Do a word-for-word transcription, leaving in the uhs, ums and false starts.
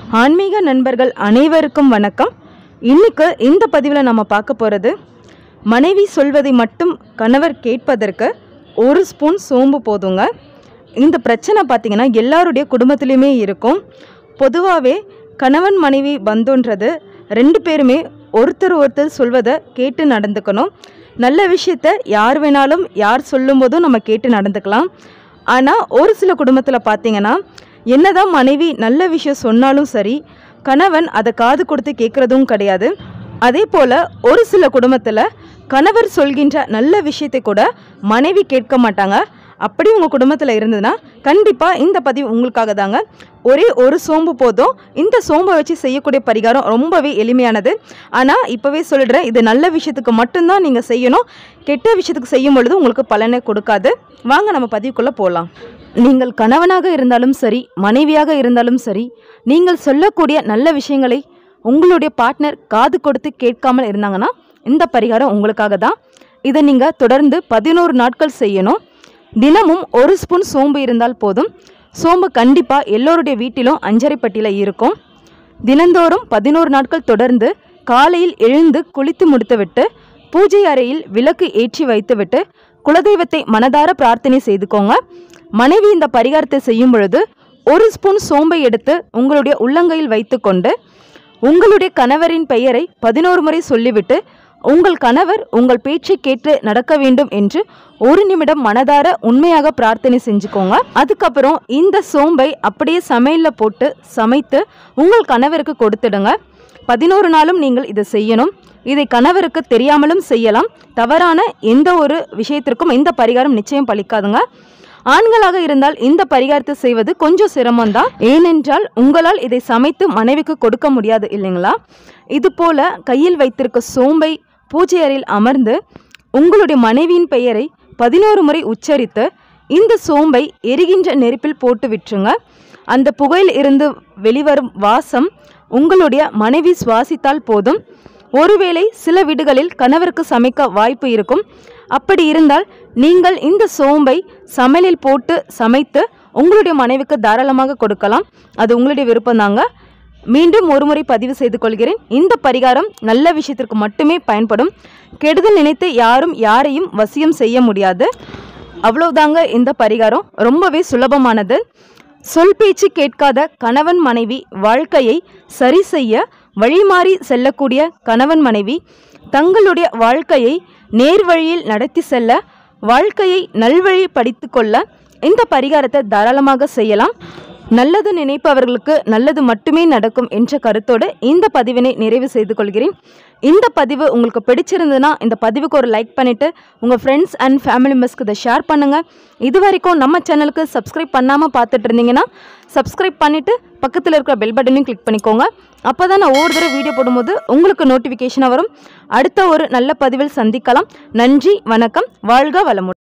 ஆன்மீக நண்பர்கள் அனைவருக்கும் வணக்கம். இன்னைக்கு இந்த பதிவில் நம்ம பார்க்க போகிறது, மனைவி சொல்வதை மட்டும் கணவர் கேட்பதற்கு ஒரு ஸ்பூன் சோம்பு போதுங்க. இந்த பிரச்சனை பார்த்திங்கன்னா எல்லாருடைய குடும்பத்திலையுமே இருக்கும். பொதுவாகவே கணவன் மனைவி பந்தோன்றது ரெண்டு பேருமே ஒருத்தர் ஒருத்தர் சொல்வதை கேட்டு நடந்துக்கணும். நல்ல விஷயத்த யார் வேணாலும் யார் சொல்லும் போதும் நம்ம கேட்டு நடந்துக்கலாம். ஆனால் ஒரு சில குடும்பத்தில் பார்த்திங்கன்னா என்னதான் மனைவி நல்ல விஷயம் சொன்னாலும் சரி, கணவன் அதை காது கொடுத்து கேட்குறதும் கிடையாது. அதே போல் ஒரு சில குடும்பத்தில் கணவர் சொல்கின்ற நல்ல விஷயத்தை கூட மனைவி கேட்க மாட்டாங்க. அப்படி உங்கள் குடும்பத்தில் இருந்ததுன்னா கண்டிப்பாக இந்த பதிவு உங்களுக்காக தாங்க. ஒரே ஒரு சோம்பு போதும். இந்த சோம்பை வச்சு செய்யக்கூடிய பரிகாரம் ரொம்பவே எளிமையானது. ஆனால் இப்போவே சொல்லிடுறேன், இது நல்ல விஷயத்துக்கு மட்டும்தான் நீங்கள் செய்யணும். கெட்ட விஷயத்துக்கு செய்யும் பொழுது உங்களுக்கு பலனை கொடுக்காது. வாங்க நம்ம பதிவுக்குள்ளே போகலாம். நீங்கள் கணவனாக இருந்தாலும் சரி, மனைவியாக இருந்தாலும் சரி, நீங்கள் சொல்லக்கூடிய நல்ல விஷயங்களை உங்களுடைய பார்ட்னர் காது கொடுத்து கேட்காமல் இருந்தாங்கன்னா இந்த பரிகாரம் உங்களுக்காக தான். இதை நீங்கள் தொடர்ந்து பதினோரு நாட்கள் செய்யணும். தினமும் ஒரு ஸ்பூன் சோம்பு இருந்தால் போதும். சோம்பு கண்டிப்பாக எல்லோருடைய வீட்டிலும் அஞ்சரை பட்டியில் இருக்கும். தினந்தோறும் பதினோரு நாட்கள் தொடர்ந்து காலையில் எழுந்து குளித்து முடித்துவிட்டு பூஜை அறையில் விளக்கு ஏற்றி வைத்துவிட்டு குலதெய்வத்தை மனதார பிரார்த்தனை செய்துக்கோங்க. மனைவி இந்த பரிகாரத்தை செய்யும் பொழுது ஒரு ஸ்பூன் சோம்பை எடுத்து உங்களுடைய உள்ளங்கையில் வைத்து கொண்டு உங்களுடைய கணவரின் பெயரை பதினோரு முறை சொல்லிவிட்டு உங்கள் கணவர் உங்கள் பேச்சை கேட்டு நடக்க வேண்டும் என்று ஒரு நிமிடம் மனதார உண்மையாக பிரார்த்தனை செஞ்சுக்கோங்க. அதுக்கப்புறம் இந்த சோம்பை அப்படியே சமையலில் போட்டு சமைத்து உங்கள் கணவருக்கு கொடுத்துடுங்க. பதினோரு நாளும் நீங்கள் இதை செய்யணும். இதை கணவருக்கு தெரியாமலும் செய்யலாம். தவறான எந்த ஒரு விஷயத்திற்கும் இந்த பரிகாரம் நிச்சயம் பலிக்காதுங்க. ஆண்களாக இருந்தால் இந்த பரிகாரத்தை செய்வது கொஞ்சம் சிரமம்தான். ஏனென்றால் உங்களால் இதை சமைத்து மனைவிக்கு கொடுக்க முடியாது இல்லைங்களா? இது போல கையில் வைத்திருக்க சோம்பை பூஜை அறையில் அமர்ந்து உங்களுடைய மனைவியின் பெயரை பதினோரு முறை உச்சரித்து இந்த சோம்பை எரிகின்ற நெருப்பில் போட்டு விட்டுருங்க. அந்த புகையில் இருந்து வெளிவரும் வாசம் உங்களுடைய மனைவி சுவாசித்தால் போதும். ஒருவேளை சில வீடுகளில் கணவருக்கு சமைக்க வாய்ப்பு இருக்கும். அப்படி இருந்தால் நீங்கள் இந்த சோம்பை சமையலில் போட்டு சமைத்து உங்களுடைய மனைவிக்கு தாராளமாக கொடுக்கலாம். அது உங்களுடைய விருப்பம்தாங்க. மீண்டும் ஒரு முறை பதிவு செய்து கொள்கிறேன், இந்த பரிகாரம் நல்ல விஷயத்திற்கு மட்டுமே பயன்படும். கெடுதல் நினைத்து யாரும் யாரையும் வசியம் செய்ய முடியாது. அவ்வளவுதாங்க இந்த பரிகாரம். ரொம்பவே சுலபமானது. சொல் பேச்சு கேட்காத கணவன் மனைவி வாழ்க்கையை சரி செய்ய வழிமாறி செல்லக்கூடிய கணவன் மனைவி தங்களுடைய வாழ்க்கையை நேர்வழியில் நடத்தி செல்ல, வாழ்க்கையை நல்வழி படித்து கொள்ள இந்த பரிகாரத்தை தாராளமாக செய்யலாம். நல்லது நினைப்பவர்களுக்கு நல்லது மட்டுமே நடக்கும் என்ற கருத்தோடு இந்த பதிவினை நிறைவு செய்து கொள்கிறேன். இந்த பதிவு உங்களுக்கு பிடிச்சிருந்ததுன்னா இந்த பதிவுக்கு ஒரு லைக் பண்ணிவிட்டு உங்கள் ஃப்ரெண்ட்ஸ் அண்ட் ஃபேமிலி மெம்பர்ஸ்க்கு இதை ஷேர் பண்ணுங்கள். இது வரைக்கும் நம்ம சேனலுக்கு சப்ஸ்கிரைப் பண்ணாமல் பார்த்துட்டு இருந்தீங்கன்னா சப்ஸ்கிரைப் பண்ணிவிட்டு பக்கத்தில் இருக்கிற பெல் பட்டனையும் கிளிக் பண்ணிக்கோங்க. அப்போ தான் நான் ஒவ்வொரு தடவை வீடியோ போடும்போது உங்களுக்கு நோட்டிஃபிகேஷனாக வரும். அடுத்த ஒரு நல்ல பதிவில் சந்திக்கலாம். நன்றி, வணக்கம், வாழ்க வளமுடன்.